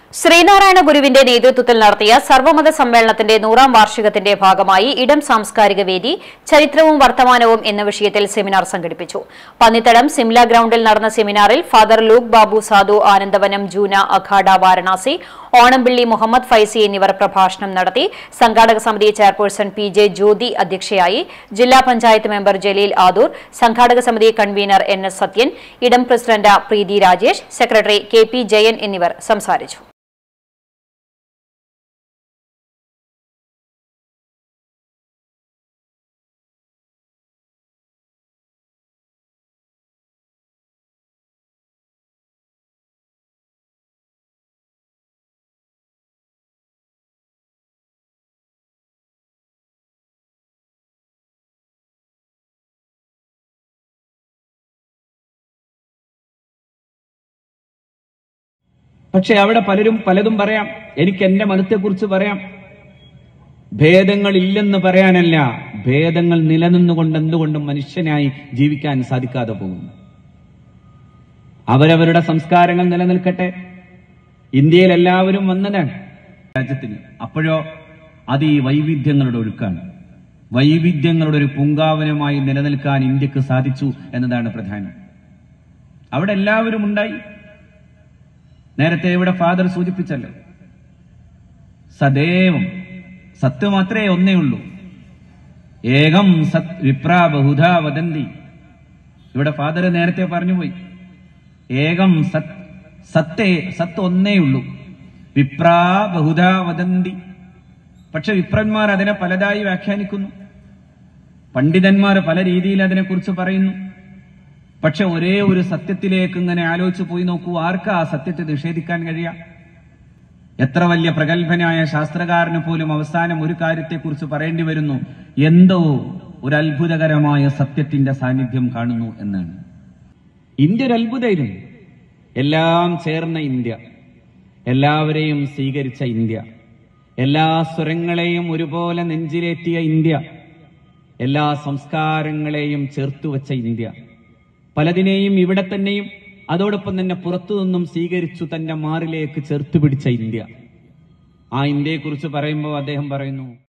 ശ്രീനാരായണ ഗുരുവിന്റെ നേതൃത്വത്തിൽ നടത്തിയ സർവമത സമ്മേളനത്തിന്റെ 100ാം വാർഷികത്തിന്റെ ഭാഗമായി ഇടം സാംസ്കാരിക വേദി ചരിത്രവും വർത്തമാനവും എന്ന വിഷയത്തിൽ സെമിനാർ സംഘടിപ്പിച്ചു. പന്നിത്തടം സിംല ഗ്രൌണ്ടിൽ നടന്ന സെമിനാറിൽ ഫാദർ ലൂക്ക് ബാബു സാധു ആനന്ദവനം ജൂന അഖാഡ വാരണാസി, ഓണംപിള്ളി മുഹമ്മദ് ഫൈസി എന്നിവർ പ്രഭാഷണം നടത്തി. സംഘാടക സമിതി ചെയർപേഴ്സൺ പി.ജെ. ജ്യോതി അധ്യക്ഷയായി. ജില്ലാ പഞ്ചായത്ത് മെമ്പർ ജലീൽ ആദൂർ, സംഘാടക സമിതി കൺവീനർ എൻ.എസ്. സത്യൻ, ഇടം president Preethi Rajesh, secretary K P. Jayan എന്നിവർ സംസാരിച്ചു. പക്ഷെ അവിടെ പലതും പറയാം. എനിക്ക് എന്റെ മതത്തെക്കുറിച്ച് പറയാം. ഭേദങ്ങൾ ഇല്ലെന്ന് പറയാനല്ല, ഭേദങ്ങൾ നിലനിന്നുകൊണ്ട് എന്തുകൊണ്ടും മനുഷ്യനായി ജീവിക്കാൻ സാധിക്കാതെ പോകുന്നു. അവരവരുടെ സംസ്കാരങ്ങൾ നിലനിൽക്കട്ടെ. ഇന്ത്യയിൽ എല്ലാവരും വന്നതാണ് രാജ്യത്തിന്. അപ്പോഴോ അത് ഈ വൈവിധ്യങ്ങളുടെ ഒഴുക്കാണ്. വൈവിധ്യങ്ങളുടെ ഒരു പൂങ്കാവനമായി നിലനിൽക്കാൻ ഇന്ത്യക്ക് സാധിച്ചു എന്നതാണ് പ്രധാനം. അവിടെ എല്ലാവരും ഉണ്ടായി. നേരത്തെ ഇവിടെ ഫാദർ സൂചിപ്പിച്ചല്ലോ, സദൈവം സത്ത് മാത്രമേ ഒന്നേ ഉള്ളൂ. ഏകം സത് വിപ്രാ ബഹുധാ വദന്തി. ഇവിടെ ഫാദർ നേരത്തെ പറഞ്ഞുപോയി, ഏകം സത്ത് ഒന്നേ ഉള്ളൂ. വിപ്രാ ബഹുധാ വദന്തി. പക്ഷെ വിപ്രന്മാർ അതിനെ പലതായി വ്യാഖ്യാനിക്കുന്നു. പണ്ഡിതന്മാർ പല രീതിയിൽ അതിനെക്കുറിച്ച് പറയുന്നു. പക്ഷെ ഒരേ ഒരു സത്യത്തിലേക്ക് ഇങ്ങനെ ആലോചിച്ച് പോയി നോക്കൂ, ആർക്കാ ആ സത്യത്തെ നിഷേധിക്കാൻ കഴിയാം? എത്ര വലിയ പ്രഗത്ഭനായ ശാസ്ത്രകാരന് പോലും അവസാനം ഒരു കാര്യത്തെക്കുറിച്ച് പറയേണ്ടി വരുന്നു, എന്തോ ഒരു അത്ഭുതകരമായ സത്യത്തിന്റെ സാന്നിധ്യം കാണുന്നു എന്നാണ്. ഇന്ത്യ ഒരു അത്ഭുതമായിരുന്നു. എല്ലാം ചേർന്ന ഇന്ത്യ, എല്ലാവരെയും സ്വീകരിച്ച ഇന്ത്യ, എല്ലാ സ്വരങ്ങളെയും ഒരുപോലെ നെഞ്ചിലേറ്റിയ ഇന്ത്യ, എല്ലാ സംസ്കാരങ്ങളെയും ചേർത്തുവച്ച ഇന്ത്യ, പലതിനെയും ഇവിടെ തന്നെയും അതോടൊപ്പം തന്നെ പുറത്തുനിന്നും സ്വീകരിച്ചു തന്റെ മാറിലേക്ക് ചേർത്തുപിടിച്ച ഇന്ത്യ. ആ ഇന്ത്യയെക്കുറിച്ച് പറയുമ്പോൾ അദ്ദേഹം പറയുന്നു,